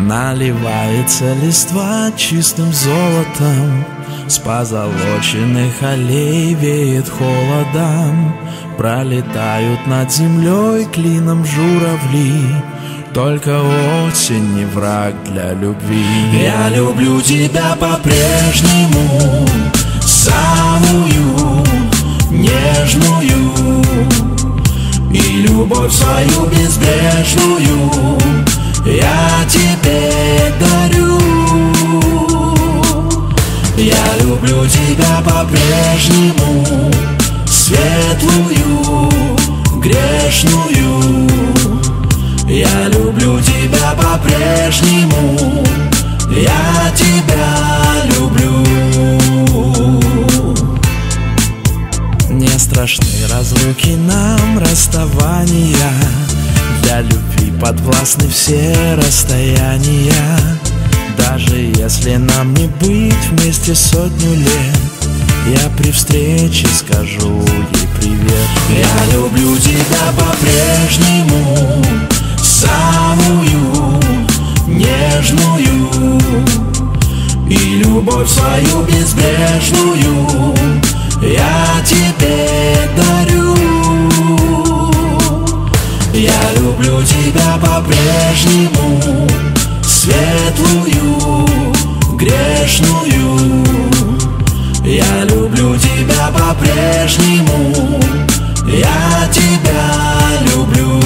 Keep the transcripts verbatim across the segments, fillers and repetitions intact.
Наливается листва чистым золотом, с позолоченных аллей веет холодом. Пролетают над землей клином журавли, только осень не враг для любви. Я люблю тебя по-прежнему, самую нежную, и любовь свою безбрежную я тебе дарю. Я люблю тебя по-прежнему, светлую, грешную. Я люблю тебя по-прежнему, я тебя люблю. Не страшны разлуки нам, расставания, для любви подвластны все расстояния. Даже если нам не быть вместе сотню лет, я при встрече скажу ей привет. Я люблю тебя по-прежнему, самую нежную, и любовь свою безбрежную я тебе дарю. Я люблю тебя по-прежнему, светлую, грешную. Я люблю тебя по-прежнему, я тебя люблю.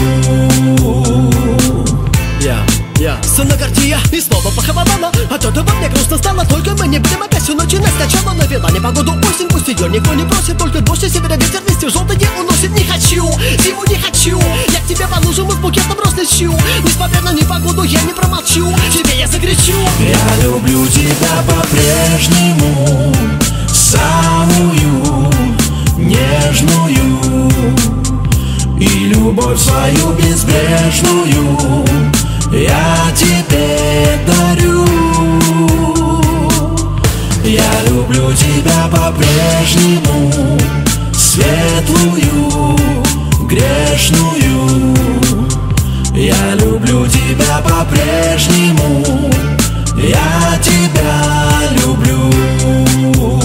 Я, я, Санагардия, и снова похолодало. От этого мне грустно стало, только мы не будем опять всю ночь и сначала навела непогоду осень. Пусть ее никто не просит, только дождь и севера ветер листья желтые уносит. Не хочу, зиму не хочу, я к тебе по лужам и с букетом роз лечу. Несмотря на непогоду я не промолчу, тебе я закричу. Я люблю тебя по-прежнему, самую нежную, и любовь свою безбрежную я тебе дарю. Я люблю тебя по-прежнему, светлую, грешную. Я люблю тебя по-прежнему, я тебя люблю.